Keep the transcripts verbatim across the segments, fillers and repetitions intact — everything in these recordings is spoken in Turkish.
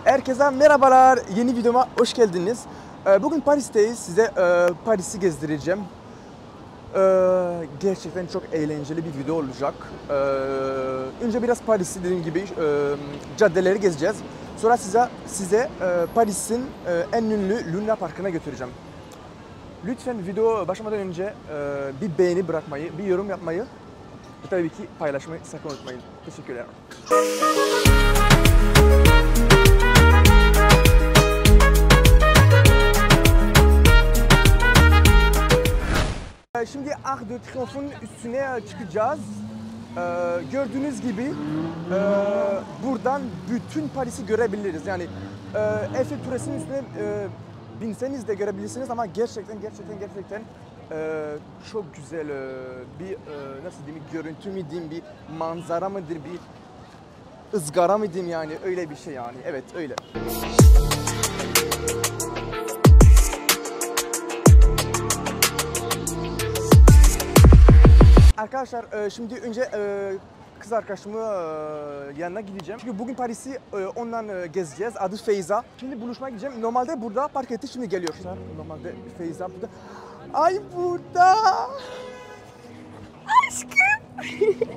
Herkese merhabalar, yeni videoma hoş geldiniz. Bugün Paris'teyiz, size Paris'i gezdireceğim. Gerçekten çok eğlenceli bir video olacak. Önce biraz Paris'i dediğim gibi caddeleri gezeceğiz. Sonra size, size Paris'in en ünlü Luna Parkı'na götüreceğim. Lütfen video başlamadan önce bir beğeni bırakmayı, bir yorum yapmayı ve tabii ki paylaşmayı sakın unutmayın. Teşekkürler. Şimdi Arc de Triomphe'un üstüne çıkacağız. Ee, gördüğünüz gibi e, buradan bütün Paris'i görebiliriz. Yani e, Eiffel Kulesi'nin üstüne e, binseniz de görebilirsiniz ama gerçekten gerçekten gerçekten e, çok güzel e, bir e, nasıl diyeyim, görüntü mü diyeyim, bir manzara mıdır, bir ızgara mı diyeyim, yani öyle bir şey yani. Evet, öyle. Arkadaşlar şimdi önce kız arkadaşımın yanına gideceğim. Çünkü bugün Paris'i ondan gezeceğiz. Adı Feyza. Şimdi buluşmaya gideceğim. Normalde burada park etti, şimdi geliyor. Normalde Feyza burada. Ay burada. Aşkım.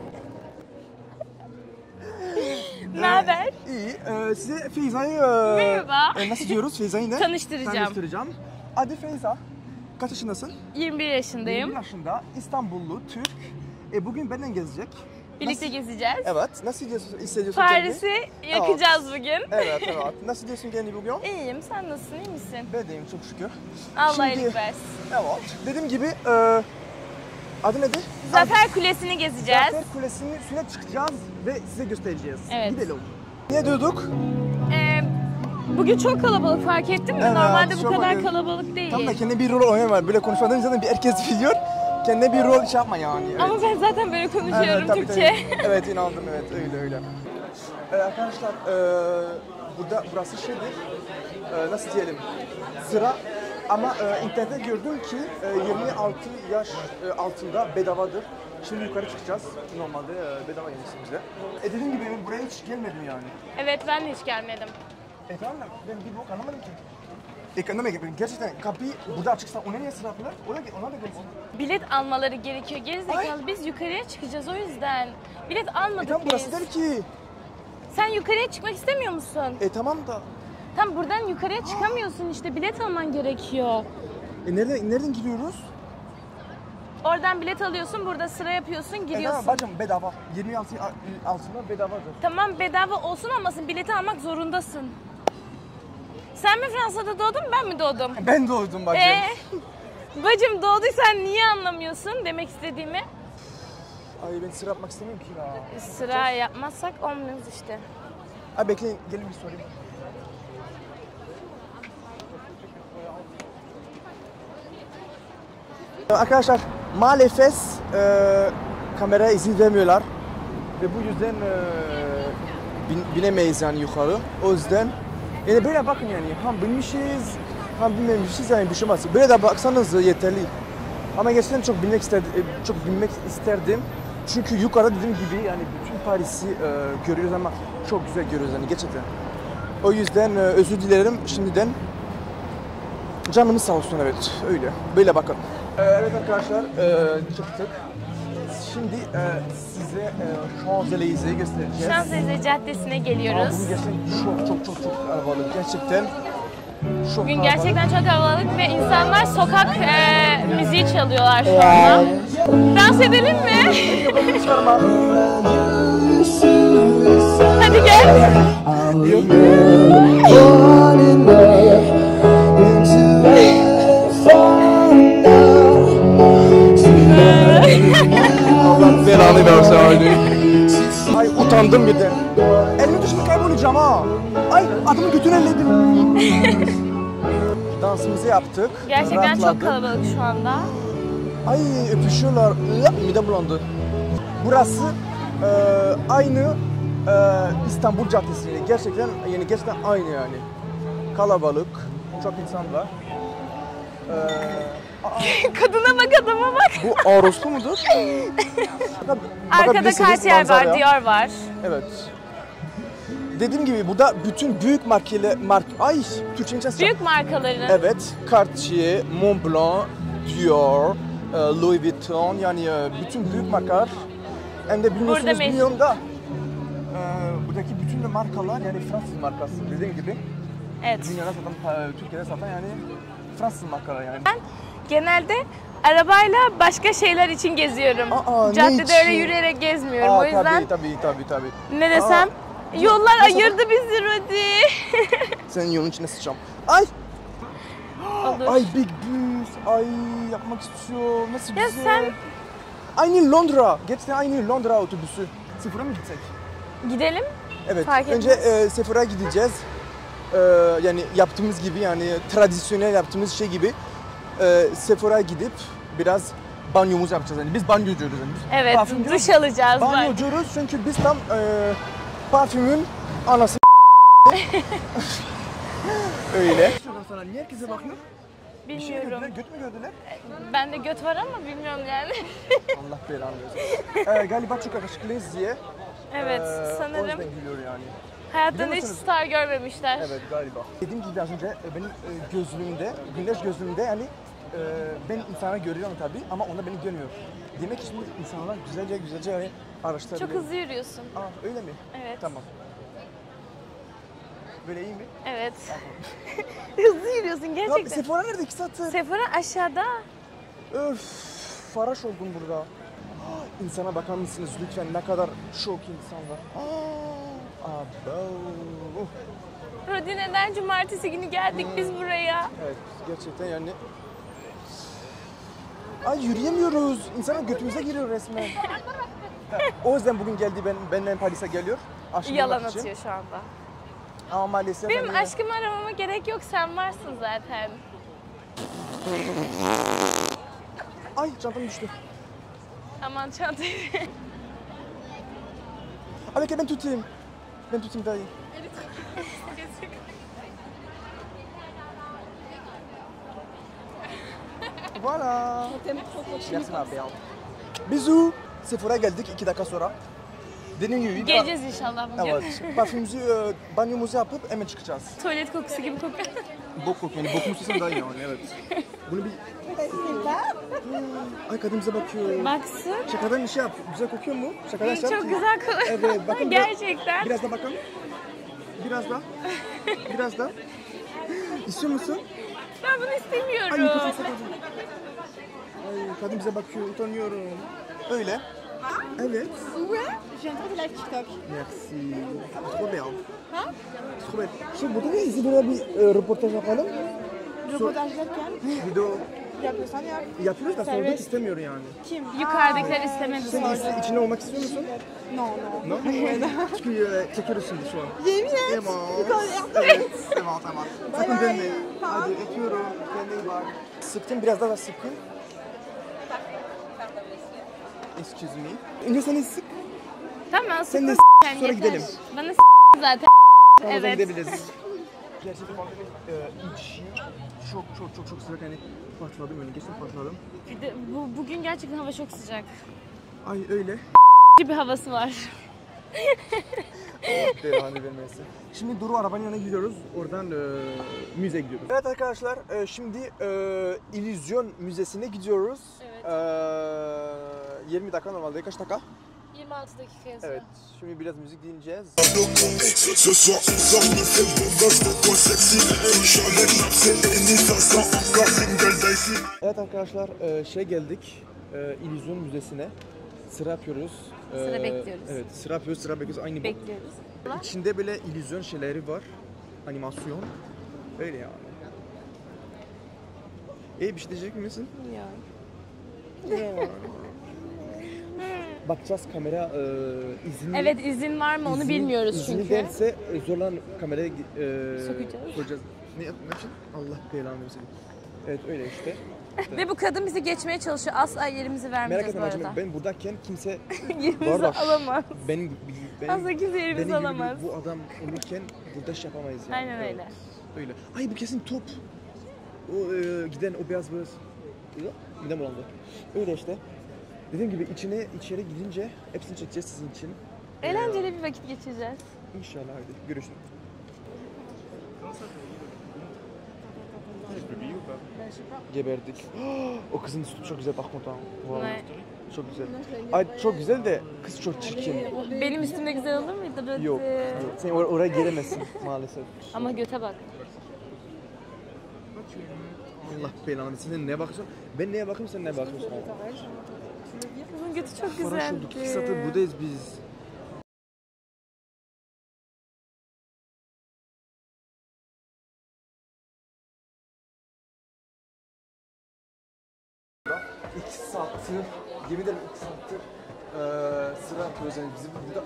Ne haber? İyi. Ee, size Feyza'yı Merhaba. E, nasıl diyoruz? Feyza'yı ne? Tanıştıracağım. Tanıştıracağım. Adı Feyza. Kaç yaşındasın? yirmi bir yaşındayım. yirmi yaşında, İstanbullu, Türk. E, bugün benden gezecek. Birlikte nasıl gezeceğiz. Evet. Nasıl hissediyorsun? Paris'i yakacağız evet. bugün. Evet, evet. Nasıl diyorsun kendini bugün? İyiyim. Sen nasılsın? İyi misin? Ben de iyiyim, çok şükür. Allah iyilik versin. Evet. Dediğim gibi e, adı nedir? Zafer Kulesi'ni gezeceğiz. Zafer Kulesi'nin üstüne çıkacağız ve size göstereceğiz. Evet. Gidelim. Niye diyorduk? Ee, bugün çok kalabalık, fark ettin mi? Evet, Normalde bu kadar bakın. kalabalık değil. Tam da kendine bir rol oynama. Böyle konuşmadığın zaman bir herkes biliyor. Kendine bir rol şey yapma yani. Evet. Ama ben zaten böyle konuşuyorum, evet, tabii, Türkçe. Tabii. Evet, inandım, evet, öyle öyle. Ee, arkadaşlar, e, burada burası şeydir, e, nasıl diyelim, sıra ama e, internette gördüm ki e, yirmi altı yaş e, altında bedavadır. Şimdi yukarı çıkacağız. Normalde e, bedava gelmişsin bize. E, dediğim gibi ben buraya hiç gelmedim yani. Evet, ben de hiç gelmedim. E tamam da ben bir bok anlamadım ki. Ekonomik, gerçekten kapıyı burada açıksa ona niye sıra yapıyorlar? Ona, ona da gelsin. Bilet almaları gerekiyor. Gerizekalı, biz yukarıya çıkacağız o yüzden. Bilet almadık e, tamam, biz. burası der ki. Sen yukarıya çıkmak istemiyor musun? E tamam da. Tam buradan yukarıya çıkamıyorsun işte, bilet alman gerekiyor. E nereden, nereden giriyoruz? Oradan bilet alıyorsun, burada sıra yapıyorsun, giriyorsun. E tamam bacım, bedava. yirmi altı altında bedavadır. Tamam, bedava olsun olmasın bileti almak zorundasın. Sen mi Fransa'da doğdun, ben mi doğdum? Ben doğdum bacım. Ee, bacım doğduysan niye anlamıyorsun demek istediğimi? Ay ben sıra yapmak istemiyorum ki ya. Sıra yapmazsak olmuyoruz işte. Ay bekleyin, gelin bir sorayım. Arkadaşlar maalesef e, kameraya izin vermiyorlar ve bu yüzden e, bin, binemeyiz yani yukarı. O yüzden yani böyle bakın, yani hem binmişiz hem binmemişiz, yani bir şey olmaz. Böyle de baksanız yeterli. Ama gerçekten çok binmek isterdim, çok binmek isterdim. Çünkü yukarıda dediğim gibi yani bütün Paris'i e, görüyoruz ama çok güzel görüyoruz yani gerçekten. O yüzden e, özür dilerim şimdiden. Canımız sağ olsun, evet öyle. Böyle bakın. Ee, evet arkadaşlar, e, çıktık. Şimdi e, size e, Champs-Élysées göstereceğiz. Champs-Élysées Caddesi'ne geliyoruz. Aa, bugün gerçekten çok çok çok çok kalabalık. Gerçekten çok Bugün kalabalık. gerçekten çok kalabalık ve insanlar sokak e, müziği çalıyorlar şu anda. Dans edelim mi? Hadi gel. Allah belanı versin. Ay utandım birden. Elimi düşme, kaybolacağım ha. Ay adamın götünü elledim. Dansımızı yaptık. Gerçekten rahatladık. çok kalabalık şu anda. Ay öpüşüyorlar. Midem bulandı. Burası e, aynı e, İstanbul Caddesi. Gerçekten yani gerçekten aynı yani. Kalabalık, çok insan var. Ee, Kadına bak, adama bak. Bu orospu mudur? Arkada Cartier var, Dior var. Evet. Dediğim gibi burada bütün büyük markalı mark ay Türkçe nasıl? Büyük markaların. Evet, Cartier, Montblanc, Dior, e, Louis Vuitton yani e, bütün büyük markalar. Hem de bilmiyorsunuz Burada meşhur. bilmiyorum da e, buradaki bütün de markalar yani Fransız markası dediğim gibi. Evet. Dünyada satan, Türkiye'de satan yani Fransız markalar yani. Ben genelde arabayla başka şeyler için geziyorum. Aa, ne Caddede için? öyle yürüyerek gezmiyorum. Aa, O yüzden tabii tabii tabii tabii. ne desem Aa, yollar nasıl- ayırdı bizi Rodi. Senin yolun içine sıçacağım. Ay! Olur. Ay Big Bus. Ay yapmak istiyorum. Nasıl Ya güzel. sen- Aynı Londra. Geçti aynı Londra otobüsü. Sephora mı gitsek? Gidelim. Evet. Fark Önce e, Sephora gideceğiz. E, yani yaptığımız gibi yani tradisyonel yaptığımız şey gibi e, Sephora gidip biraz banyomuzu yapacağız. Yani biz banyocuyuz. Yani. Biz Evet, parfümcü- duş alacağız. bak. Banyocuyuz çünkü biz tam e, parfümün anası. Öyle. Sana niye herkese bakıyor? Bir şey Bilmiyorum. gördüler, göt mü gördüler? Bende göt var ama bilmiyorum yani. Allah belanı versin. Ee, galiba çok yakışıklıyız diye. Evet, ee, O sanırım yüzden gülüyor yani. hayatlarında Biliyor hiç musunuz? star görmemişler. Evet galiba. Dediğim gibi az önce e, benim e, gözlüğümde, güneş gözlüğümde yani e, ben insanı görüyorum tabii ama onlar beni görmüyor. Demek ki şimdi insanlar güzelce güzelce yani araştırabiliyor. Çok hızlı yürüyorsun. Aa öyle mi? Evet. Tamam. Böyle iyi mi? Evet. Hızlı yürüyorsun Ya gerçekten. Sephora nerede? İki saattir. Sephora aşağıda. Öf, faraş oldum burada. Ah, İnsana bakar mısınız lütfen ne kadar şok insan var. Ah, abo. Oh. Rodi neden cumartesi günü geldik biz buraya? Evet gerçekten yani. Ay yürüyemiyoruz. İnsanın götümüze giriyor resmen. Ha, o yüzden bugün geldi ben benden Paris'e geliyor. Aşkım Yalan olmak için. atıyor şu anda. Ama maalesef Benim hani- aşkımı aramama gerek yok, sen varsın zaten. Ay çantam düştü. Aman çantayı. Hadi gel ben tutayım. Ben tutayım daha iyi. Voilà. Merci ma belle. Bisous. Sephora geldik iki dakika sonra. Dediğim gibi. Geleceğiz inşallah bugün. Evet. Parfümümüzü, e, banyomuzu yapıp hemen çıkacağız. Tuvalet kokusu gibi kokuyor. Bok kokuyor. Yani bokumu sürsem daha iyi yani evet. Bunu bir... Ay kadın bize bakıyor. Baksın. Şakadan bir şey yap. Güzel kokuyor mu? Şakadan şey yap Çok ki- güzel kokuyor. Evet bakın. biraz- Gerçekten. Biraz da bakın. Biraz da. Biraz da. İstiyor musun? Ben bunu Ay istemiyorum. mikrofon sakın. Ay kadın bize bakıyor. Utanıyorum. Öyle. Evet. Ouais, je viens de faire de live TikTok. Merci. Trop bien. Ha? Trop bien. Şimdi burada ne izin burada bir e, röportaj yapalım. Röportaj derken Video yapıyorsan yap. yapıyoruz da sormak Serbest. istemiyor yani. Kim? Yukarıdakiler istemedi. Sen is- içine olmak istiyor musun? Non, non. No? Çünkü e, çekiyoruz şimdi şu an. Yemin et. Tamam. Tamam. Evet. Tamam tamam. Bay Sakın bay. dönme. Tamam. Hadi öpüyorum. Kendine iyi bak. Sıktım biraz daha da sıkın. Excuse me. Önce seni sık. Tamam, Sen de sıkı s- sen sonra yeter. gidelim. Bana s- zaten. Sonra Evet. gidebiliriz. Gerçekten e, içi çok çok çok çok sıcak yani parçaladım önü geçtim parçaladım. Bir de bu, bugün gerçekten hava çok sıcak. Ay öyle. Bir havası var. Devamı vermesi. Şimdi Duru arabanın yanına gidiyoruz. Oradan e, müzeye gidiyoruz. Evet arkadaşlar e, şimdi e, İllüzyon Müzesi'ne gidiyoruz. Evet. E, yirmi dakika normalde kaç dakika? yirmi altı dakika yazıyor. Evet. Şimdi biraz müzik dinleyeceğiz. Ce soir, sors me fais beau gosse, pourquoi sexy? Chanel, Napsel, Denis, Vincent, encore single dicey. Evet arkadaşlar e, şey geldik. E, İllüzyon Müzesi'ne. Sıra yapıyoruz. E, Sıra bekliyoruz. Evet sıra yapıyoruz sıra bekliyoruz aynı bu. Bekliyoruz. İçinde böyle illüzyon şeyleri var. Animasyon. Öyle yani. İyi bir şey diyecek misin? Yok. Bakacağız kamera e, izni. Evet, izin var mı onu izni- bilmiyoruz izni çünkü. derse e, zorlan kameraya e, Sokacağız. koyacağız. Ne yap- ne için? Allah belanı versin. Evet öyle işte. Ve bu kadın bizi geçmeye çalışıyor. Asla yerimizi Merak vermeyeceğiz etme bu bacım, arada. ben buradayken kimse Yerimizi Var bak. alamaz. benim benim, Asla kimse benim yerimizi gibi alamaz. bu adam olurken burada şey yapamayız yani. Aynen Evet, öyle. Öyle. Ay bu kesin top. O e, giden o beyaz beyaz. Midem bulandı. Öyle işte. Dediğim gibi içine içeri gidince hepsini çekeceğiz sizin için. Eğlenceli bir vakit geçireceğiz. İnşallah hadi görüşürüz. Geberdik. O kızın üstü çok güzel bak kontan. Wow. Ne? Çok güzel. Ay çok güzel de kız çok çirkin. Benim üstümde güzel olur muydu? Rıddı? Yok. Sen or oraya giremezsin maalesef. Ama göte bak. Allah belanı. Sen neye bakıyorsun? Ben neye bakıyorum sen neye bakıyorsun? Kızın götü çok Faraş olduk. güzeldi. İki saattir buradayız biz. İki saattir, yemin ederim iki saattir eee sıra yapıyoruz yani bizim burada.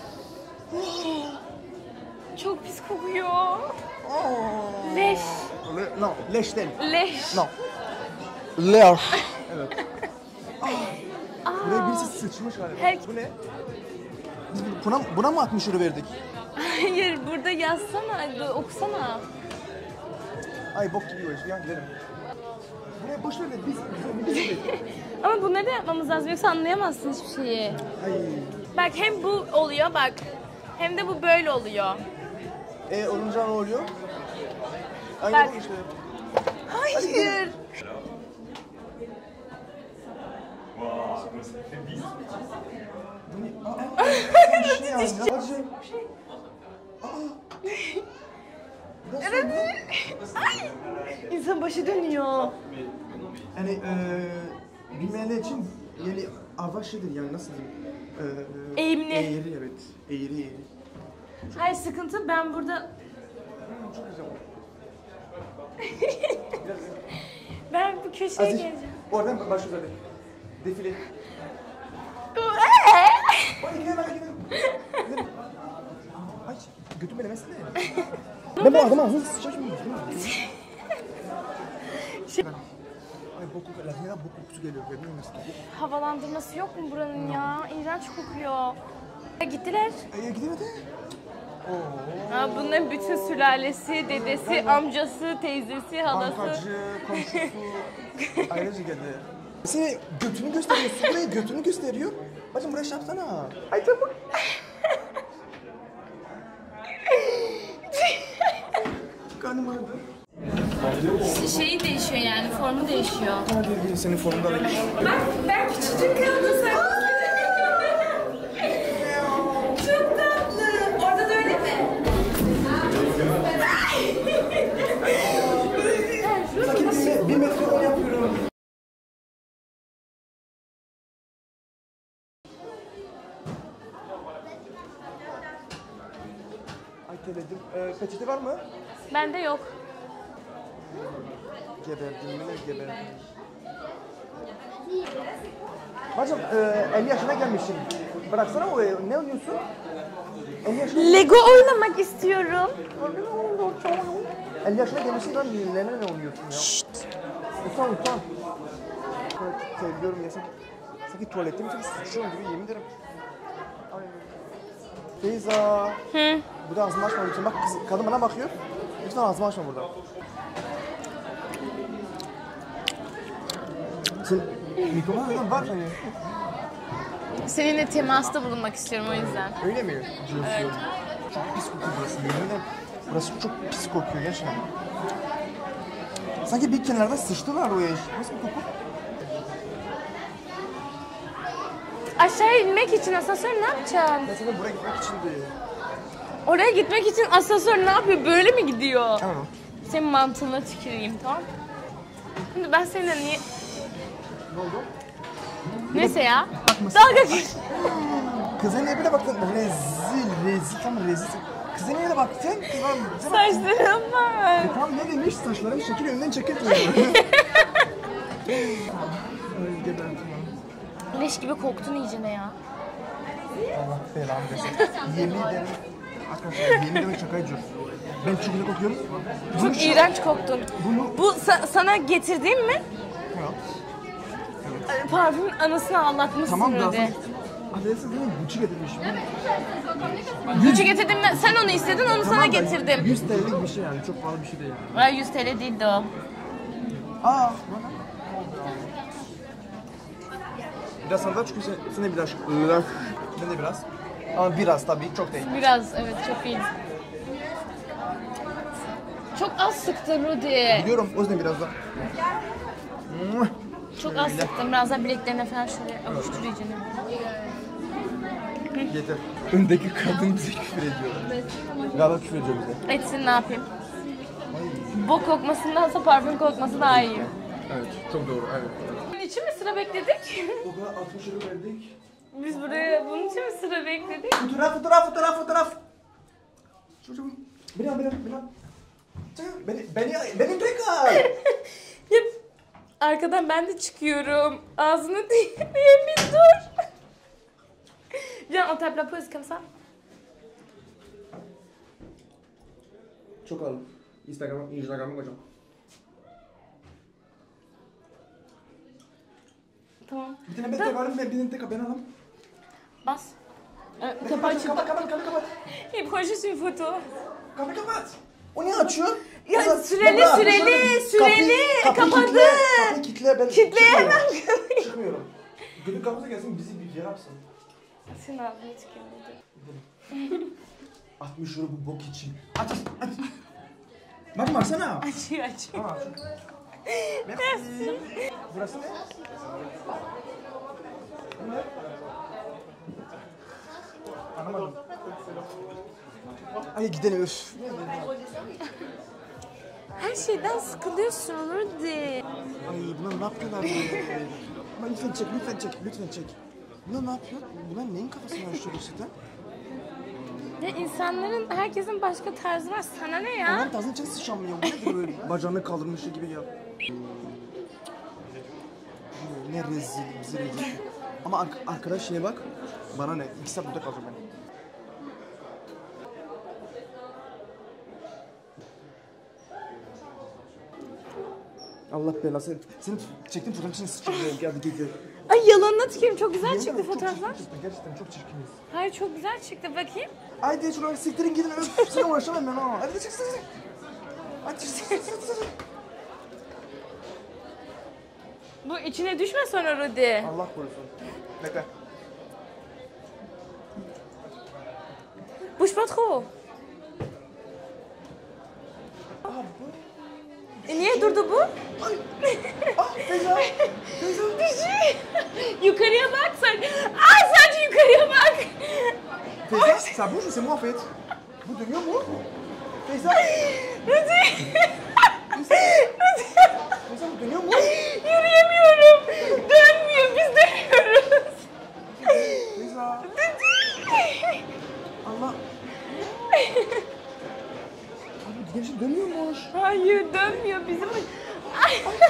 Çok pis kokuyor. Leş. Le, no, leş değil. Leş. No. Leş. Evet. Ah. Buraya birisi sıçmış galiba. Her- Bu ne? Biz buna, buna mı altmış euro verdik? Hayır, burada yazsana, okusana. Ay bok gibi o iş. Ya gidelim. Buraya boş ver de biz, biz, biz, biz. Ama bunları da yapmamız lazım, yoksa anlayamazsın hiçbir şeyi. Ay. Bak hem bu oluyor bak, hem de bu böyle oluyor. E olunca ne oluyor? Aynı Bak. bu işte. Hayır. Bir şey yazdı. Hacı. İnsan başı dönüyor. Yani eee bilmeyenler için yani ava şeydir yani nasıl diyeyim? Eee, Eğimli. Eğri evet. Eğri eğri. Hayır, sıkıntı ben burada... Çok güzel. Ben bu köşeye Aziz, geleceğim. oradan başlıyoruz hadi. Defile. Bak gidelim hadi gidelim. Gidelim. Ay götüm elemesene. Ben bu adamı ağzını sıçacağım mı? Ay bok kokuyor. Neden bok kokusu geliyor? Bilmiyorum nasıl. Havalandırması yok mu buranın ya? İğrenç kokuyor. Gittiler. Ay gidelim hadi. Ha, bunların bütün sülalesi, dedesi, amcası, teyzesi, halası. Bankacı, komşusu. Ayrıca geldi. Seni götünü gösteriyor. Su buraya götünü gösteriyor. Bacım buraya şey yapsana. Ay tamam. Karnım ağrıdı. Şeyi değişiyor yani, formu değişiyor. Hadi senin formunda alayım. Bak ben küçücük kaldım sen. Çok tatlı. Orada da öyle mi? Sakin bir metre yol yapıyorum. Ay teledim. Ee, peçete var mı? Bende yok. Geberdim yine geberdim. Bacım e, elli yaşına gelmişsin. Bıraksana o ne oynuyorsun? elli yaşına Lego oynamak istiyorum. elli yaşına gelmişsin lan neler ne oynuyorsun ya? Şşt. Utan utan. Seviyorum ya sanki. Sanki tuvalette mi sanki sıçıyorum gibi yemin ederim. Ay. Feyza. Hı. Burada ağzımı açma lütfen. Bak kız, kadın bana bakıyor. Lütfen ağzımı açma burada. Sen mikrofon neden var hani? Seninle temasta bulunmak istiyorum o yüzden. Öyle mi? Diyorsun. Evet. Çok pis kokuyor burası. Yemin ederim. Burası çok pis kokuyor gerçekten. Sanki bir kenarda sıçtılar o iş. Nasıl bir koku? Aşağıya inmek için asansör ne yapacaksın? Ben sana buraya gitmek için değil. Oraya gitmek için asansör ne yapıyor? Böyle mi gidiyor? Tamam. Senin mantığına tüküreyim, tamam? Şimdi ben seninle niye... Ne oldu? Neyse ya. Bakmasın. Dalga geç. Kıza niye böyle baktın? Rezil, rezil, tam rezil. Kıza niye de baktın? Tamam, bize baktın. Saçlarım var. E tamam ne demiş? Saçlarım şekil önünden çekil diyor. Ay geberdim lan. Leş gibi koktun iyicene ya. Allah belanı versin. Yemin ederim. Arkadaşlar yemin ederim şaka ediyorum. Ben çok güzel kokuyorum. Bunu Çok şu- iğrenç koktun. Bunu... Bu sa- sana getirdiğim mi? Yok. Ee, Parfümün anasını ağlatmışsın Tamam da öyle. Adresi değil mi? Gucci getirmiş. Gücü getirdim de sen onu istedin, onu sana Tamam da getirdim. yüz TL'lik bir şey yani. Çok pahalı bir şey değil. Ay yüz TL değildi o. Aa. Bana. Biraz sana da çünkü sen, sen de biraz. Ben de biraz. Ama biraz tabii, çok değil. Biraz, evet çok iyi. Çok az sıktın Rudy. Biliyorum, o yüzden biraz da. Çok az sıktım. Biraz daha bileklerine falan şöyle avuştur iyicene. Yeter. Öndeki kadın bize küfür ediyor. Galiba küfür ediyor bize. Etsin, ne yapayım? Bok kokmasındansa parfüm kokması daha iyi. Evet, çok doğru, evet. Bunun için mi sıra bekledik? O kadar altmış euro verdik. Biz buraya bunun için mi sıra bekledik? Fotoğraf, fotoğraf, fotoğraf, fotoğraf. Çocuğum. Beni, beni, beni. Beni, beni, beni tekrar. Ya, arkadan ben de çıkıyorum. Ağzını değil, bir dur. Viens, on tape la pause comme ça. Çok alın. Instagram'a, Instagram'a koyacağım. Tamam. Bir tane ben tek alayım, ben bir tane tek ben alayım. Bas. Euh, T'as pas Kapat, kapat, kapat, kapat, kapat. Il prend juste une photo. Kapat, kapat. O niye açıyor? Ya Kapat. süreli, Baba, süreli, kapıyı- süreli. kapıyı Kapadı. Kitle, kapıyı kitle, ben Kitleyemem. çıkmıyorum. Çıkmıyorum. Gönül kapısı gelsin, bizi bir yer yapsın. Senin ağzını çıkıyor. altmış euro bu bok için. Aç, aç. Bak baksana. Açıyor, açıyor. Ha, açıyor. Merci. Burası ne? Bu ne? Anlamadım. Ay gidelim öf. Her şeyden sıkılıyorsun Rudy. Ay bunlar ne yapıyorlar böyle? Ama lütfen çek, lütfen çek, lütfen çek. Bunlar ne yapıyor? Bunlar neyin kafasını yaşıyor gerçekten? Ya insanların, herkesin başka tarzı var. Sana ne ya? Onların tarzını çek sıçamıyor. Bu nedir böyle bacağını kaldırmış gibi ya? Ne rezil, bizi rezil. Ama ar arkadaş şeye bak. Bana ne? İki saat burada kalacağım ben. Allah belası. Senin çektiğin fotoğrafın için sıçrayım. Geldi geliyor. Ay yalanına tükürüm. Çok güzel çıktı Çok fotoğraflar. çirkin çıktı, gerçekten çok çirkiniz. Hayır çok güzel çıktı. Bakayım. Haydi şuraya siktirin gidin. Öf, sizinle uğraşamam ben ha. Hadi çık çık çık. Hadi çık çık çık çık. Bu içine düşme sonra Rudy. Allah korusun. Bekle. Bouge pas trop. Aa bu. E niye durdu bu? Ay. Ah Feyza. Feyza. Yukarıya bak sen. Aa sadece yukarıya bak. Feyza, ça bouge ou c'est moi en fait? Bu dönüyor mu? Feyza. Rudy. Feyza bu dönüyor mu? Yürüyemiyorum. Dönmüyor. Biz dönüyoruz. Feyza. Allah. Abi gençim dönüyormuş. Hayır dönmüyor. Bizim Ay,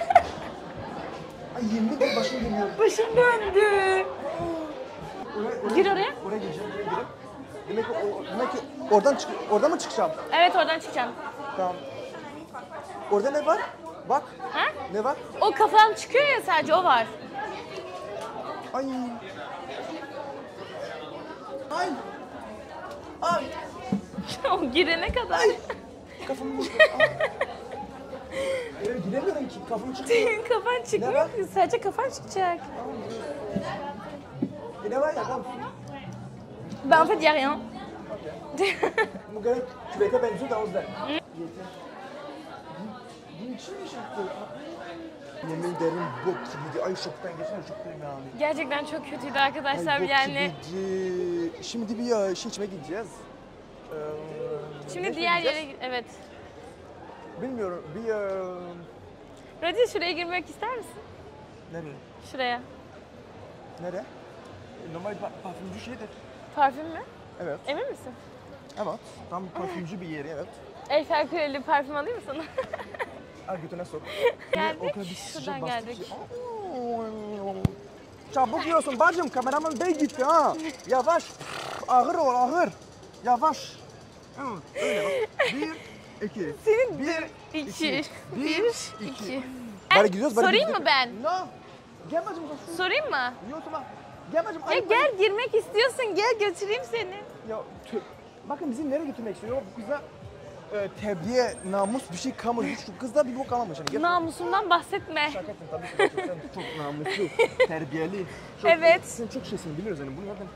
Ay yemin ederim başım dönüyor. başım döndü. Oraya, oraya, Gir oraya. Oraya gireceğim, oraya girip. Demek ki, o, demek ki oradan çık, oradan mı çıkacağım? Evet oradan çıkacağım. Tamam. Orada ne var? Bak. Ha? Ne var? O kafam çıkıyor ya sadece o var. Ay. Ay. Ay. O girene kadar. Kafamı vurdu. Evet giremiyorum ki. Kafam çıkıyor. Senin kafan çıkmıyor ki. Sadece kafan çıkacak. E ne var ya? Tamam. Ben en fait y a rien. Bu garip küvete benziyor da o yüzden. Yeter. Bunun için mi şaktı? Yemin ederim bok gibiydi. Ay şoktan geçen şoktayım yani. Gerçekten çok kötüydü arkadaşlar Ay, bok yani. gibiydi. Şimdi bir şey içmeye gideceğiz. Ee, Şimdi ne diğer gideceğiz? yere evet. Bilmiyorum. Bir e... Radyo şuraya girmek ister misin? Nereye? Şuraya. Nereye? E, normal pa parfümcü şeydir. Parfüm mü? Evet. Emin misin? Evet. Tam parfümcü bir yeri evet. Eiffel Kuleli parfüm alayım mı sana? Al götüne sok. Geldik. O kadar bir sıcak Şuradan bastı geldik. ki. Aa! Çabuk yiyorsun bacım. Kameraman bey gitti ha. Yavaş. Ağır ol ağır. Yavaş. Hı, öyle bak. Bir, iki. Senin Bir, iki. iki. Bir, Bir, iki. iki. Bari gidiyoruz. Bari Sorayım gidiyoruz. mı ben? No. Gel bacım. Sorayım mı? Yiyorsun bak. Gel bacım. Ya ayıp, gel ayıp. girmek istiyorsun gel götüreyim seni. Ya tüh. Bakın bizi nereye götürmek istiyor? Bu kızda e, tebliğ, namus bir şey kalmadı. Şu kızda bir bok kalmamış. Yani. Gel- Namusundan bahsetme. Şaka ettim tabii ki. Sen çok namuslu, terbiyeli. Çok, Evet. Sen çok şeysin biliyoruz yani. Bunu nereden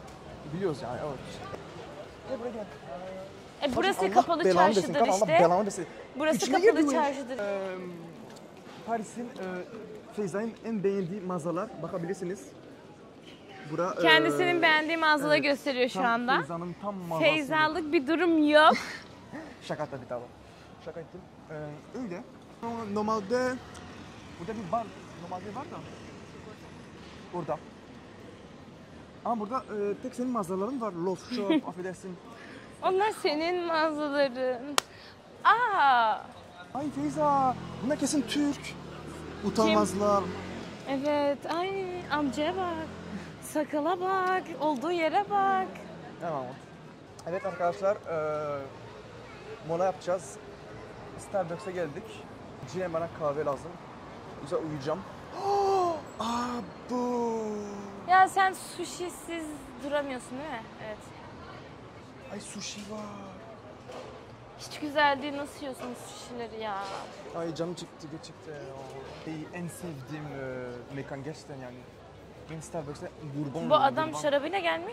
Biliyoruz yani. Evet. Gel buraya gel. E, burası Allah kapalı belanı çarşıdır desin, Allah işte. belanı desin. Burası İçine kapalı girdi bu iş. çarşıdır. Ee, Paris'in e, Feyza'nın en beğendiği mağazalar bakabilirsiniz. Bura, Kendisinin e, beğendiği mağazaları evet, gösteriyor şu tam anda. Feyza'nın tam mağazası. Feyzalık bir durum yok. Şaka tabii tabii. Şaka ettim. Ee, öyle. Normalde burada bir bar, normalde var da orada. Ama burada e, tek senin mağazaların var. Love Shop, affedersin. Onlar senin mağazaların. Aa, Ay Feyza, bunlar kesin Türk. Utanmazlar. evet. Ay amcaya bak. Sakala bak. Olduğu yere bak. Tamam. Evet arkadaşlar, e, mola yapacağız. Starbucks'a geldik. Cine bana kahve lazım. Güzel uyuyacağım. Aa bu. Ya sen sushisiz duramıyorsun değil mi? Evet. Ay sushi var. Hiç güzel değil. Nasıl yiyorsunuz sushileri ya? Ay canım çıktı gerçekten. Ay, en sevdiğim e, mekan gerçekten yani. Ben Starbucks'ta bourbon Bu adam bourbon. şarabıyla gelmiş.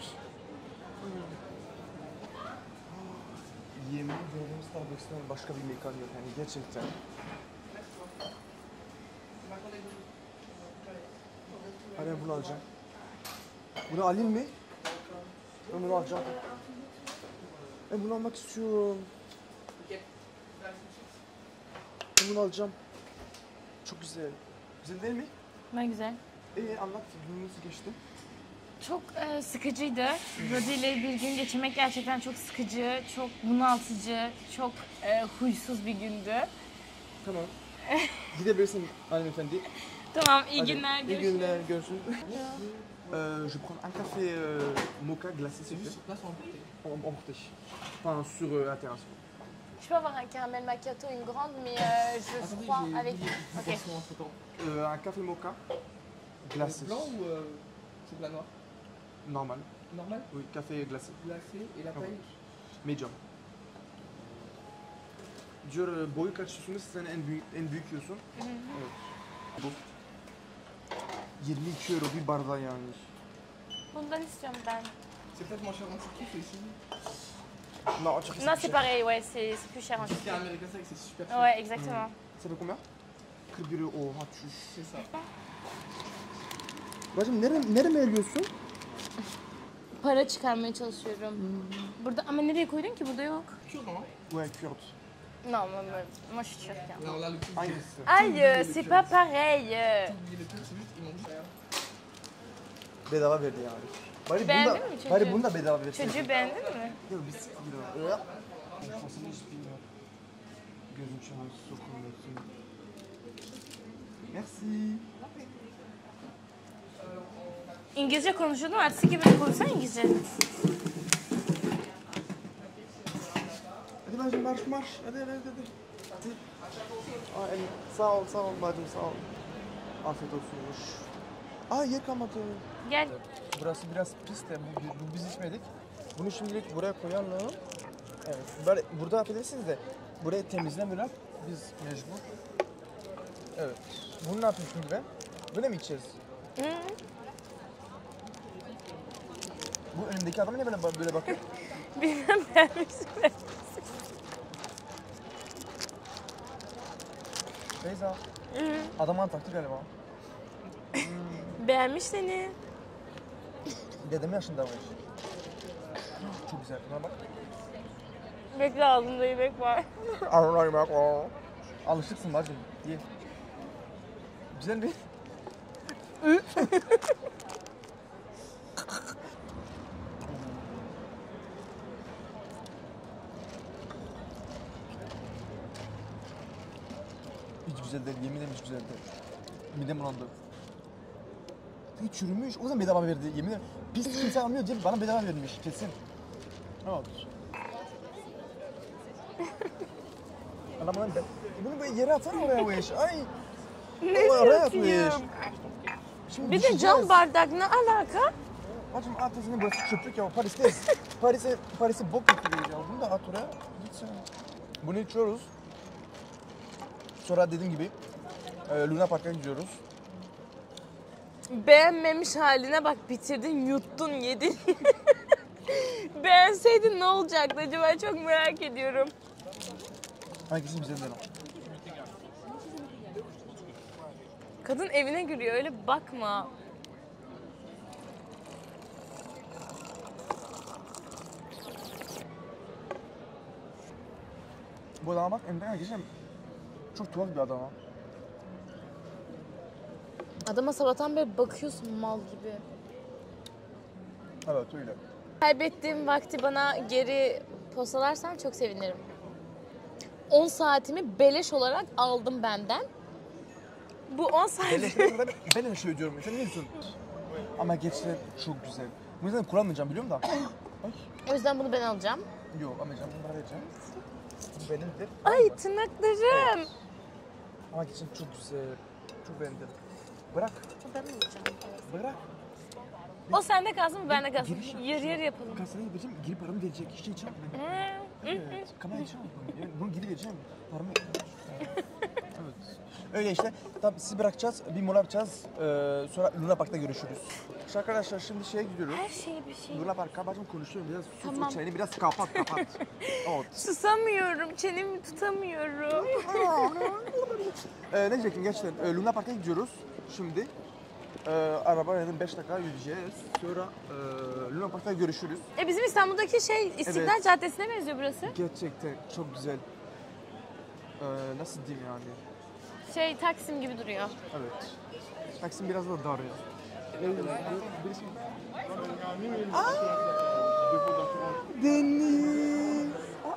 Yemin ederim Starbucks'tan başka bir mekan yok yani gerçekten. Hadi bunu alacağım. Bunu alayım mı? Ben bunu alacağım. Ben bunu almak istiyorum. Ben bunu alacağım. Çok güzel. Güzel değil mi? Ne güzel. Ee anlat, gün nasıl geçti? Çok e, sıkıcıydı. Rodi ile bir gün geçirmek gerçekten çok sıkıcı, çok bunaltıcı, çok e, huysuz bir gündü. Tamam. Gidebilirsin hanımefendi. Tamam, iyi Hadi, günler. İyi Görüşürüz. günler, görüşürüz. Euh, je prends un café euh, mocha glacé s'il vous plaît. En emporté. Enfin, sur euh, la terrasse. Je peux avoir un caramel macchiato, une grande, mais euh, je crois avec... Ok. Euh, un café mocha glacé. Blanc ou euh, chocolat noir? Normal. Normal? Oui, café glacé. Glacé et la Tamam. taille? Medium. Diyor e, boyu kaç istiyorsunuz? Sen en büyük en büyük yiyorsun. Evet. Bu. yirmi iki euro bir bardağı yani. Bundan istiyorum ben. C'est peut-être moins cher en Turquie que ici. Non, Turquie, Non, plus c'est cher. pareil, ouais, c'est c'est plus cher en Jusqu'à Turquie. America, c'est vrai que c'est super cher. Ouais, exactement. Ça fait combien? kırk bir euro. Oha tüş. C'est ça. Bacım nere, nereye eliyorsun? Para çıkarmaya çalışıyorum. Burada ama nereye koydun ki? Burada yok. Cure, hein? Ouais, Kürt. Non, moi, moi, moi je suis turque. hein. Alors là, le truc, Aynısı. Aïe, euh, c'est pas pareil. euh. oubliez le truc, c'est juste qu'ils m'ont dit rien. Bedava verdi yani. Bari Beğendin bunu da, mi çocuğu? bari bunu da bedava versin. Çocuğu beğendin mi? Yok bir sıkıntı yok. Öyle. Kafasını hiç bilmiyorum. Gözüm çağır sokulmasın. Merci. İngilizce konuşuyordum. Ertesi gibi beni konuşsana İngilizce. Hadi bacım marş marş. Hadi hadi hadi. Hadi. Aa, el, sağ ol sağ ol bacım sağ ol. Afiyet olsunmuş. Aa yer kalmadı. Gel. Burası biraz pis de bu, bu biz içmedik. Bunu şimdilik buraya koyalım. Evet. Böyle, burada affedersiniz de burayı temizlemiyorlar. Biz mecbur. Evet. Bunu ne yapayım şimdi ben? Böyle mi içeceğiz? Hı. Bu önümdeki adam ne böyle, böyle bakıyor? Bilmem beğenmişsin. Feyza. Adam bana taktı galiba. Beğenmiş seni. Dedem yaşında var. Çok güzel. Buna bak. Bekle ağzımda yemek var. Allah'ım bak o. Alışıksın bacım. Ye. Güzel mi? Hiç güzel değil. Yemin ederim hiç güzel değil. Midem bulandı. Hiç çürümüş. O zaman bedava verdi. Yemin ederim. Pis kimse almıyor diye bana bedava vermiş. Kesin. Evet. Allah'ım ben. Bunu böyle yere atsana oraya bu iş. Ay. Ne Oraya atmış. diyorsun? Şimdi Bir de düşeceğiz. cam bardak ne alaka? Bacım at yüzüne burası çöplük ya. Paris'teyiz. Paris'e Paris'e bok getiriyoruz ya. Bunu da at oraya. Gitsin. Bunu içiyoruz. Sonra dediğim gibi e, Luna Park'a gidiyoruz. Beğenmemiş haline bak, bitirdin, yuttun, yedin. Beğenseydin ne olacaktı acaba? Çok merak ediyorum. Hangisi bizden lan? Kadın evine giriyor, öyle bakma. Bu adama bak, Emre'ye geçelim. Çok tuhaf bir adam ha. Adama sabahtan beri bakıyorsun mal gibi. Evet öyle. Kaybettiğim vakti bana geri postalarsan çok sevinirim. on saatimi beleş olarak aldım benden. Bu on saat... Beleş ne kadar ben de şey diyorum. Sen ne diyorsun? Ama gerçekten çok güzel. Bu yüzden kullanmayacağım biliyorum da. Ay. O yüzden bunu ben alacağım. Yok almayacağım. Bunu bana vereceğim. Bu benimdir. Ay tırnaklarım. Evet. Ama gerçekten çok güzel. Çok beğendim. Bırak. Ben alacağım. Bırak. O sende kalsın mı bende kalsın? Giriş yap. Yarı yarı yapalım. Kasana gideceğim. Geri paramı verecek. Hiç şey için ben. Evet. Kamera için yani bunu geri vereceğim. Paramı. Evet. Öyle işte. Tabii sizi bırakacağız. Bir mola yapacağız. Ee, sonra Luna Park'ta görüşürüz. İşte arkadaşlar şimdi şeye gidiyoruz. Her şey bir şey. Luna Park'a bacım konuşuyorum. Biraz sus Tamam. o çayını biraz kapat kapat. Evet. Susamıyorum, çenemi tutamıyorum. Ee, ne diyecektim gerçekten? Ee, Luna Park'a gidiyoruz şimdi. Ee, arabayla beş dakika yürüyeceğiz. Sonra e, Luna Park'ta görüşürüz. E bizim İstanbul'daki şey İstiklal Evet. Caddesi'ne benziyor burası. Gerçekten çok güzel. Ee, nasıl diyeyim yani? Şey Taksim gibi duruyor. Evet. Taksim biraz da dar ya. Birisi... Deniz!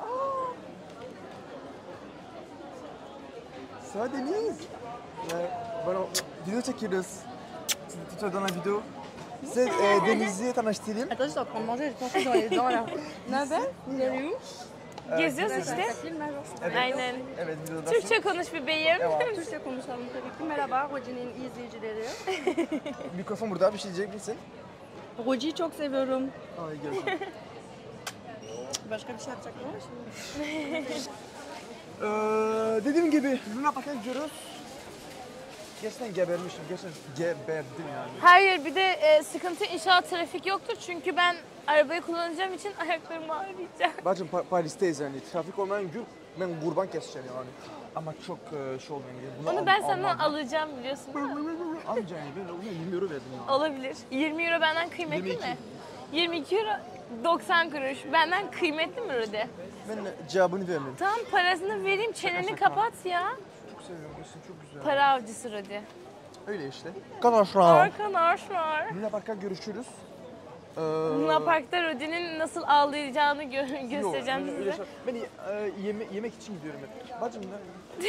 Ça Deniz! Bana video çekiyoruz. Tutuyordan video. Size e, Deniz'i tanıştırayım. Attends, j'étais en train de manger, j'ai pensé dans les dents là. Naber? Vous allez où? Geziyoruz işte. Ça filme alors. Aynen. Evet videoda. Türkçe konuş bebeğim. Türkçe konuşalım tabii ki. Merhaba Roji'nin izleyicileri. Mikrofon burada, bir şey diyecek misin? Roji'yi çok seviyorum. Ay görüşürüz. Başka bir şey yapacaklar mı şimdi? Ee, dediğim gibi Luna Park'a gidiyoruz. Gerçekten gebermişim, gerçekten geberdim yani. Hayır bir de e, sıkıntı inşallah trafik yoktur çünkü ben arabayı kullanacağım için ayaklarım ağrıyacak. Bacım Pa- Paris'teyiz yani, trafik olmayan gün ben kurban keseceğim yani. Ama çok e, şey olmayan gibi. Bunu Onu al- ben senden almam. alacağım biliyorsun. Amca yani ben ona yirmi euro verdim ya. Olabilir. yirmi euro benden kıymetli yirmi iki. mi? yirmi iki euro doksan kuruş. Benden kıymetli mi Rudi? Ben cevabını vermedim. Tamam parasını vereyim çeneni şaka. kapat ya. Çok seviyorum, gerçekten çok güzel. Para avcısı Rudi. Öyle işte. Arkadaşlar. Arkadaşlar. Luna Park'a görüşürüz. Ee, Luna Park'ta Rudi'nin nasıl ağlayacağını gö- göstereceğim yok, öyle size. şey- Ben e, yeme yemek için gidiyorum hep. Bacım ne?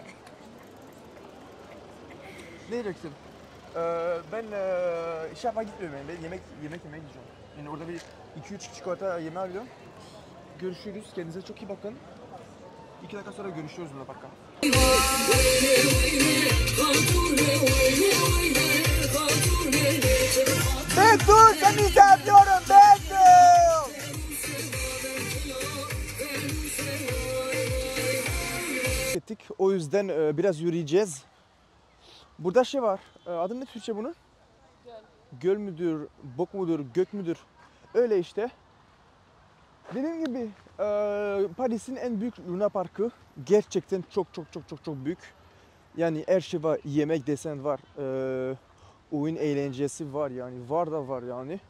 Ne diyecektim? Ee, ben e, şey yapmaya gitmiyorum yani. Ben yemek yemek yemeye gideceğim. Yani orada bir iki üç çikolata yemeği alıyorum. Görüşürüz. Kendinize çok iyi bakın. İki dakika sonra görüşürüz Luna Park'a. Ben dur, seni seviyorum, ben dur. Ettik. O yüzden e, biraz yürüyeceğiz. Burada şey var. E, adı ne Türkçe bunun? Göl. Göl müdür, bok mudur, gök müdür? Öyle işte. Dediğim gibi e, Paris'in en büyük Luna Parkı. Gerçekten çok çok çok çok çok büyük. Yani her şey var. Yemek desen var. E, oyun eğlencesi var yani. Var da var yani.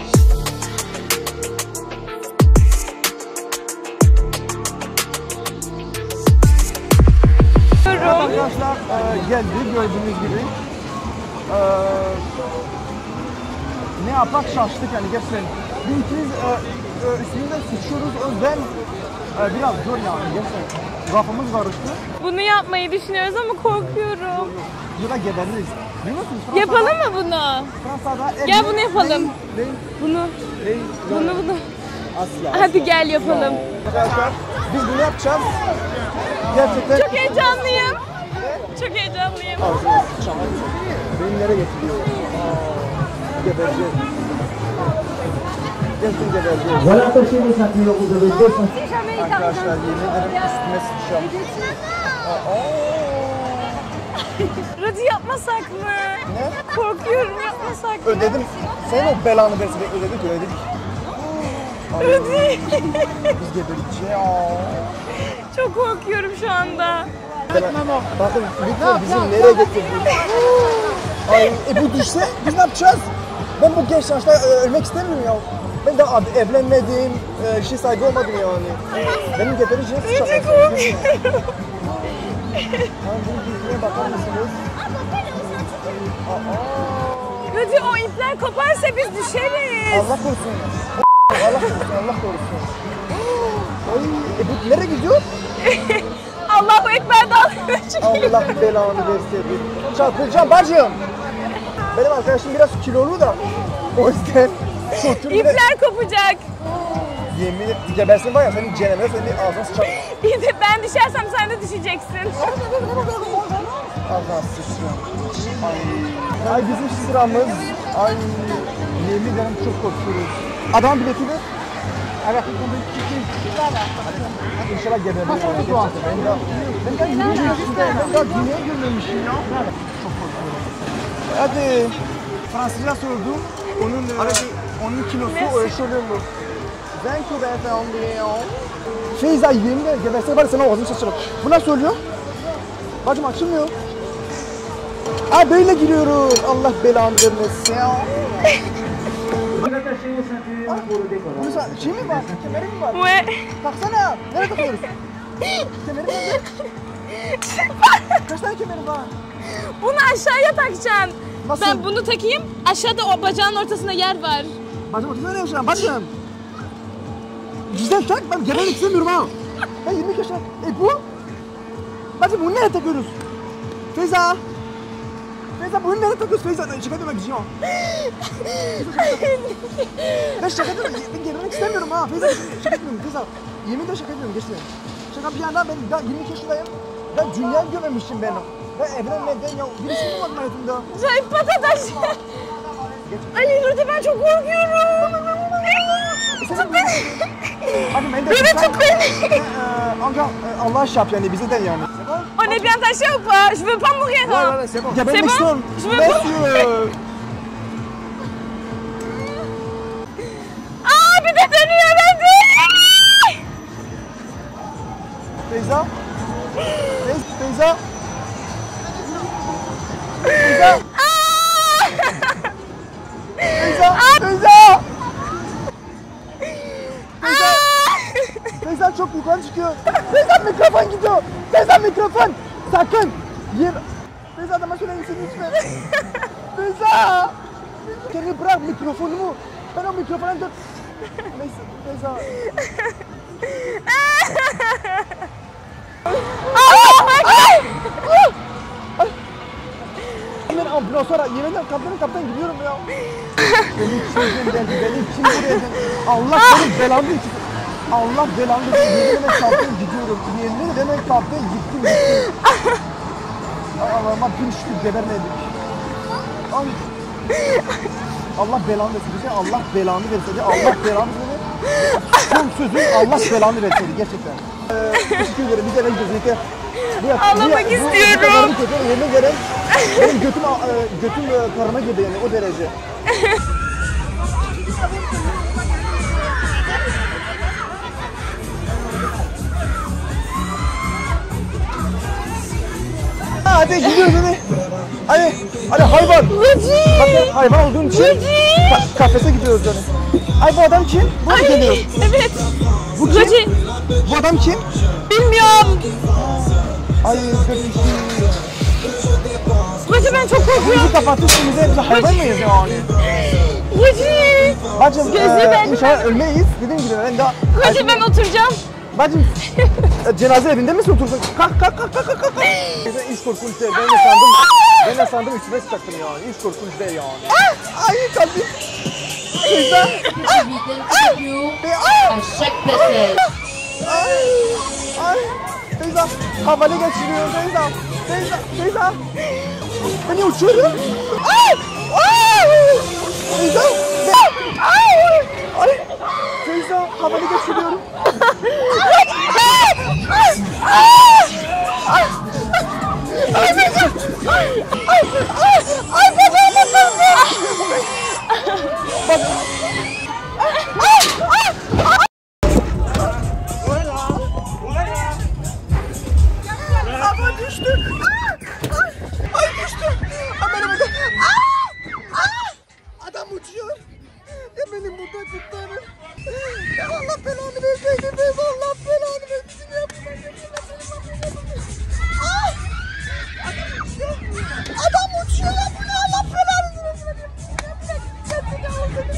Evet arkadaşlar e, geldi gördüğünüz gibi. E, ne yapak şaştık yani gerçekten. Bir ikimiz e, e, üstümüzden sıçıyoruz o yüzden e, biraz zor yani gerçekten. Kafamız karıştı. Bunu yapmayı düşünüyoruz ama korkuyorum. Ya da gebeririz. Biliyor musun? Fransa'da, Yapalım mı bunu? Fransa'da Gel bunu yapalım. Değil, değil, Bunu, değil, bunu, bunu. Asla. Hadi gel yapalım. Arkadaşlar biz bunu yapacağız. Gerçekten. Çok heyecanlıyım. Çok heyecanlıyım. Ağzına sıçacağım. Beni nereye getiriyor? Aa, gebereceğiz. Gerçekten gebereceğiz. Voilà, attachez-les ceintures, vous avez deux ceintures. Arkadaşlar yemin ederim üstüme sıçacağım. Rudi yapmasak mı? Ne? Korkuyorum yapmasak mı? Ödedim. Sen o belanı versin. Ben ödedik ödedik. Rudi. Biz gebereceğiz. Çok korkuyorum şu anda. Bakın lütfen bizi nereye getirdin? Ay, e bu düşse biz ne yapacağız? Ben bu genç yaşta e, ölmek istemiyorum ya. Ben daha evlenmedim, e, şey sahibi olmadım yani. Benim getireceğim sıçak. Çok korkuyorum. Tamam, bunun yüzüne bakar mısınız? Rudi, o ipler koparsa biz düşeriz. Allah korusun. Allah korusun, Allah korusun. Ay, e bu nereye gidiyor? Allahu Ekber dalga çıkıyor. Allah belanı versin. Çarpılacağım bacım. Benim arkadaşım biraz kilolu da. O yüzden şortum bile... İpler kopacak. Yemin et, gebersin var ya senin cehennemde senin ağzına sıçar. İyi de ben düşersem sen de düşeceksin. Allah sıçrıyor. Ay. Ay bizim sıramız. Ay. Yemin ederim çok korkuyoruz. Adam bileti ver. Evet. İnşallah geberdim. Ben daha, ben daha yirmi yaşındayım. Ben daha dünyaya görmemişim ya. Çok korkuyorum. Hadi. Fransızca sordum. Onun, onun kilosu ölçülür mü? Ben kübete anlıyor. Feyza yemin ederim geberse var sana ağzını şaşırır. Bu nasıl söylüyor? Bacım açılmıyor. Aa böyle giriyoruz. Allah belanı vermesin. Bunun şey mi var? Kemeri mi var? Ve Baksana. Nereye takıyoruz? Kemeri nerede? Kaç tane kemeri var? bunu aşağıya takacaksın. Nasıl? Ben bunu takayım. Aşağıda o bacağın ortasında yer var. Bacım ortada ne yaşayacağım? Bacım. Güzel tak. Ben gebermek istemiyorum ha. Ben yirmi iki yaşındayım. E bu? Bacım bunu nereye takıyoruz? Feyza. Feyza bunu nereye takıyoruz? Feyza şaka demek istiyorum. Ben şaka demek, ben gebermek istemiyorum ha. Feyza şaka etmiyorum Feyza. Yemin ederim şaka etmiyorum geçti. Şaka bir yana ben daha yirmi iki yaşındayım. Ben dünyayı görmemiştim ben. Ben evlenmeden ya birisini bulmadım hayatımda. Zayıf patates. Ay Rudi, ben çok korkuyorum. Tut beni. Hadi ben de Beni tut beni. Amca Allah aşkına yap yani bize de yani. On est bien taché ou pas? Je veux pas mourir. Hein. c'est bon. C'est bon? Je veux pas. Aa, bir de dönüyor Rudi. Feyza. Feyza. Feyza. Feyza. Feyza. Feyza. Feyza çok yukarı çıkıyor. Feyza mikrofon gidiyor. Feyza mikrofon. Sakın. Yer. Feyza adama söyler misin lütfen? Feyza. Kendini bırak mikrofonumu. Ben o mikrofona dön. Neyse Feyza. Hemen ambulanslara, yeminle kaptanın kaptan gidiyorum ya. Benim çocuğum geldi, benim kim buraya geldi? Allah senin belanı için. Allah belanı için. Yeminle kaptan gidiyorum. Yeminle hemen kaptan gittim gittim. Allah'ıma bir şükür gebermedik. Ay. Allah belanı versin. Allah belanı versin. Allah belanı versin. Son sözü Allah belanı versin gerçekten. Ee, teşekkür ederim. Biz eve gidiyoruz. Ağlamak istiyorum. Bu yemin ederim benim götüm, götüm karıma girdi yani o derece. Hadi gidiyoruz hadi. Hadi, hadi hayvan. Bakın hayvan olduğun için ka kafese gidiyoruz yani. Ay bu adam kim? Bu mu geliyor? Evet. Bu kim? Rudi. Bu adam kim? Bilmiyorum. Ay kötü. Rudi, ben çok korkuyorum. Bizi kapatıyorsunuz, biz hayvan mıyız yani? Rudi. Bacım, Gözü e, ben- inşallah ölmeyiz. Dediğim gibi ben daha... Rudi, ben oturacağım. Bacım, e, cenaze evinde misin otursun? Kalk, kalk, kalk, kalk, kalk, kalk. Neyse, hiç korkunç değil. Ben de sandım, ben de sandım üstüme sıçacaktım yani. Hiç korkunç değil yani. Ay, kalbim. Teyze. À chaque passage. Ay, ay. Teyze, havalı geçiriyor teyze. Teyze, teyze. Beni uçuyorum. Ay, ay. Teyze, ay, ay. Teyze, havalı geçiriyorum. Bak. Ama düştü. Aa! Ay, ay düştü. Ama burada. Aa! Aa! Adam uçuyor. Ya benim burada kurtarın. Ya Allah belanı verseydi. Allah belanı versin. Aa! Adam uçuyor. Adam uçuyor ya. Bu ne Allah belanı versin. Kendini aldı.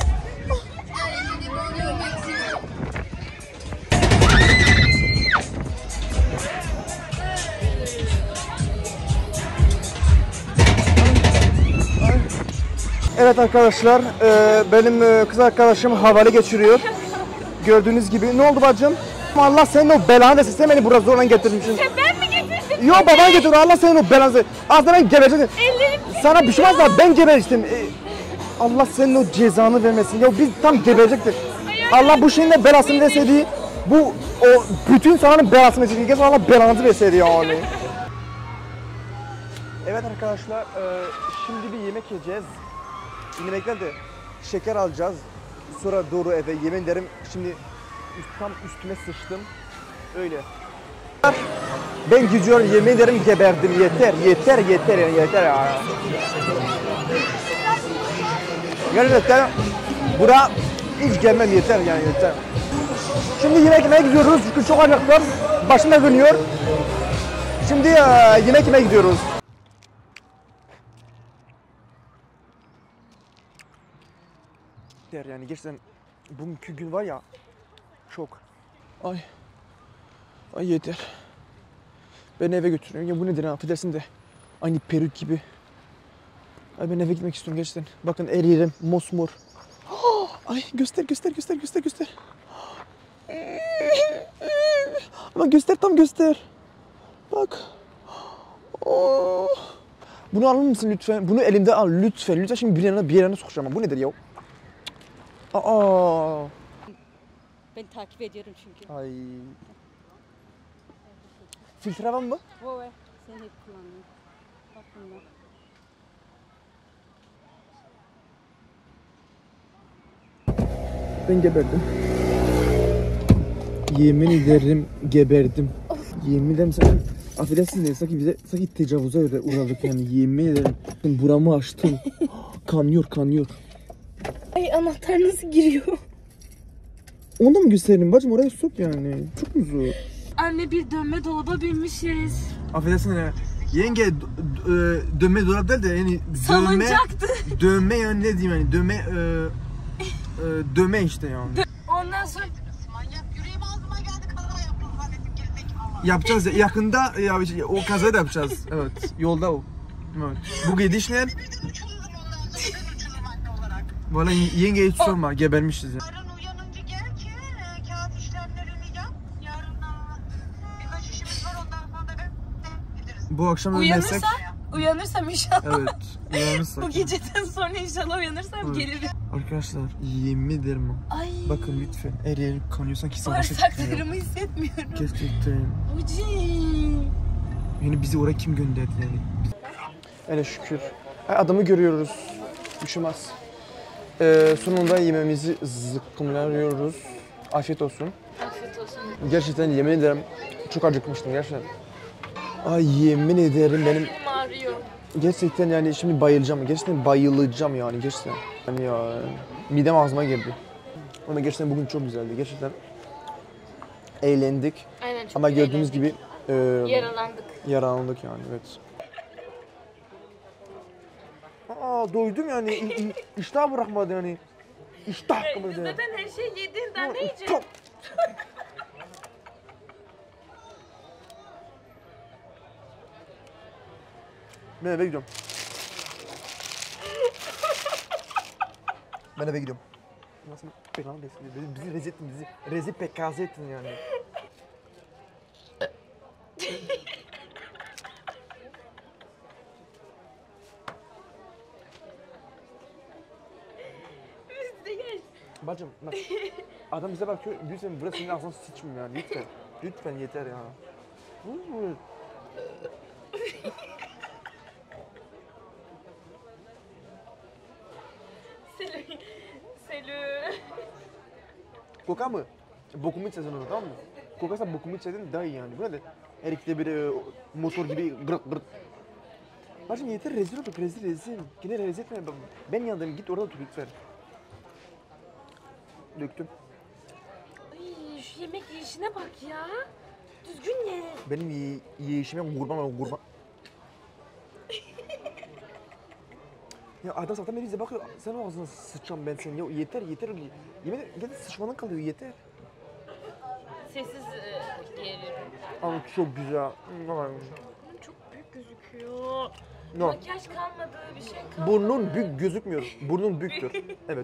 Evet arkadaşlar, e, benim e, kız arkadaşım havale geçiriyor. Gördüğünüz gibi. Ne oldu bacım? Allah senin o belanı versin. Sen beni buraya zorla getirmişsin. Ben mi getirdim? Yok baban getiriyor. Allah senin o belanı versin. Aslında ben geberecektim. Ellerim Sana bir şey olmaz da ben geberecektim. E, Allah senin o cezanı vermesin. Ya biz tam geberecektik. Allah bu şeyin de belasını verseydi. Bu o bütün sananın belasını verseydi. Gerçekten Allah belanızı verseydi yani. Evet arkadaşlar, e, şimdi bir yemek yiyeceğiz. Yemekler de şeker alacağız. Sonra doğru eve yemin ederim. Şimdi üst- tam üstüme sıçtım. Öyle. Ben gidiyorum yemin ederim geberdim. Yeter, yeter, yeter yani yeter ya. Gerçekten bura hiç gelmem yeter yani yeter. Şimdi yemek yemeye gidiyoruz çünkü çok acıktım. Başım da dönüyor. Şimdi e, yemek yemeye gidiyoruz. Yani gerçekten bugünkü gün var ya çok. Ay. Ay yeter. Ben eve götürüyorum. Ya bu nedir ha? Affedersin de. Aynı peruk gibi. Ay ben eve gitmek istiyorum gerçekten. Bakın eririm. Mosmor. Ay göster göster göster göster göster. Ama göster tam göster. Bak. Oh. Bunu alır mısın lütfen? Bunu elimde al lütfen. Lütfen şimdi bir yerine bir yerine sokacağım. Bu nedir ya? Aa. Ben takip ediyorum çünkü. Ay. Filtre var mı? Bu ve sen hep kullandın. Bak bundan. Ben geberdim. Yemin ederim geberdim. Yemin ederim sanki affedersin de sanki bize sanki tecavüze uğradık yani yemin ederim. Buramı açtım. Kanıyor kanıyor. Ay anahtar nasıl giriyor? Onu da mı göstereyim bacım oraya sok yani. Çok mu zor? Anne bir dönme dolaba binmişiz. Affedersin ya. Yenge d- d- e, dönme dolap değil de yani dönme Salıncaktı. dönme yani ne diyeyim yani dönme e, e, dönme işte yani. Ondan sonra Manyak yüreğim ağzıma geldi kaza yaptım zannettim gerizekalı. Yapacağız ya, yakında ya, o kazayı da yapacağız. Evet yolda o. Evet. Bu gidişle Bir de uçururum ondan sonra ben uçururum anne olarak. valla yenge hiç sorma gebermişiz ya. Yarın uyanınca gel ki e, kağıt işlemlerini yap. Yarın e, birkaç işimiz var ondan sonra da ben gideriz. Bu akşam ölmezsek. uyanırsam, uyanırsam inşallah. Evet uyanırsak. Bu geceden sonra inşallah uyanırsam Evet. gelirim. Arkadaşlar yemin ederim. Ay. Bakın lütfen eğer yer kanıyorsan ki savaşa çıkmıyor. Bağırsaklarımı hissetmiyorum. Gerçekten. Uci. Yani bizi oraya kim gönderdi yani? Hele şükür. Adamı görüyoruz. Üşümez. Ee, sonunda yemeğimizi zıkkımlıyoruz. Afiyet olsun. Afiyet olsun. Gerçekten yemin ederim çok acıkmıştım gerçekten. Ay yemin ederim benim Benim ağrıyor. gerçekten yani şimdi bayılacağım. Gerçekten bayılacağım yani gerçekten. Yani ya midem ağzıma girdi. Ama gerçekten bugün çok güzeldi. Gerçekten eğlendik. Aynen çok Ama gördüğünüz eğlendik. gibi e, Yaralandık. yaralandık yani evet. Aa doydum yani İ- İ- iştah bırakmadı yani. İştah bırakmadı. Zaten her şeyi yedin daha ne yiyeceksin? Çok- Ben eve gidiyorum. Ben eve gidiyorum. Nasıl belanı besliyor? Bizi, bizi rezil ettin, bizi rezil pekaze ettin yani. Bacım bak, adam bize bakıyor, lütfen burası senin ağzına sıçmıyor yani, lütfen. Lütfen yeter ya. Selü. Selü. Kokar mı? Bokumu içeceksin onu tamam mı? Kokarsan bokumu içeceksin daha iyi yani. Bu ne de? Her ikide bir e, motor gibi gırık gırık. Bacım yeter rezil olduk rezil rezil. Yine rezil etme. Ben yandım git orada otur lütfen. Döktüm. Ay, şu yemek yiyişine bak ya. Düzgün ye. Benim ye yiyişime kurban ol kurban. Ya adam zaten beni bize bakıyor. Sen o ağzına sıçacağım ben senin. Ya yeter yeter. Yemin ederim sıçmanın kalıyor yeter. Sessiz e, yiyelim. Ama çok güzel. Çok büyük gözüküyor. No. Makyaj kalmadı, bir şey kalmadı. Burnun büyük gözükmüyor. Burnun büyüktür. Evet.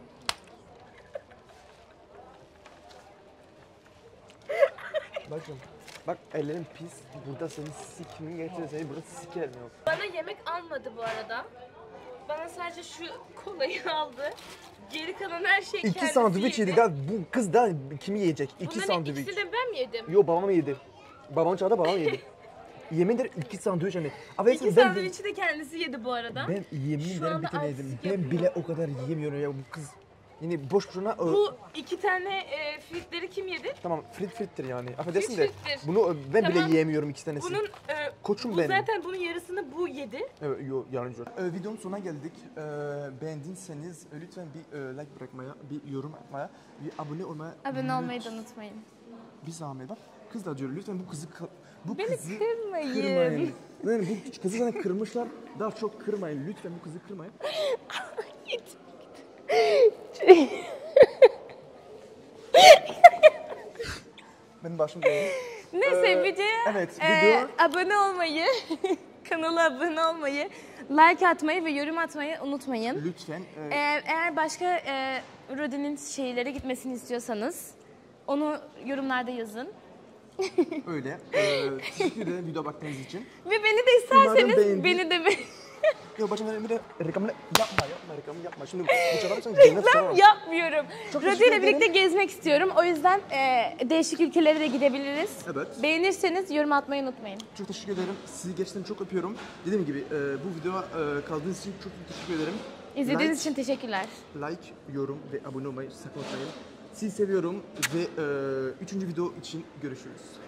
Bakın. Bak ellerin pis. Burada seni sikimi getirir seni burada sikerim yok. Bana yemek almadı bu arada. Bana sadece şu kolayı aldı. Geri kalan her şey İki kendisi sandviç yedi. yedi. Daha bu kız da kimi yiyecek? İki Bunların sandviç. ikisini de ben mi yedim? Yo babam yedi. Babam çağırdı babam yedi. Yemin ederim iki sandviç hani. Affedersin, İki ben, sandviçi de kendisi yedi bu arada. Ben yemin Şu ederim anda bir tane yedim. artistik Ben yapıyor. bile o kadar yiyemiyorum ya bu kız. Yine boş boşuna e, Bu iki tane e, fritleri kim yedi? tamam frit frittir yani. Affedersin Frit de frittir. bunu e, ben Tamam. bile yiyemiyorum iki tanesi. Bunun e, Koçum bu benim. zaten bunun yarısını bu yedi. Evet, yo, yardımcı ol. Ee, videonun sonuna geldik. Ee, beğendiyseniz e, lütfen bir e, like bırakmaya, bir yorum atmaya, bir abone olmaya. Abone olmayı da lütfen- unutmayın. Bir zahmet bak. Kız da diyor lütfen bu kızı ka- bu Beni kızı kırmayın. kırmayın. Yani bu kızı zaten kırmışlar. Daha çok kırmayın. Lütfen bu kızı kırmayın. Benim başım döndü. Neyse Ee, videoya evet, e, video- abone olmayı, kanala abone olmayı, like atmayı ve yorum atmayı unutmayın. Lütfen. e, Ee, eğer başka e, Rodi'nin şeylere gitmesini istiyorsanız onu yorumlarda yazın. öyle. Ee, teşekkür ederim video baktığınız için. Ve beni de Umarım isterseniz beğendin. beni de be- Yo bacım bir de reklamını yapma yapma reklamını yapma. Şimdi bu çalarsanız cennet soramam. yapmıyorum. Çok Rodi teşekkür ile birlikte ederim. gezmek istiyorum. O yüzden e, değişik ülkelere de gidebiliriz. Evet. Beğenirseniz yorum atmayı unutmayın. Çok teşekkür ederim. Sizi gerçekten çok öpüyorum. Dediğim gibi e, bu videoya e, kaldığınız için çok çok teşekkür ederim. İzlediğiniz like, için teşekkürler. Like, yorum ve abone olmayı sakın unutmayın. Sizi seviyorum ve e, üçüncü video için görüşürüz.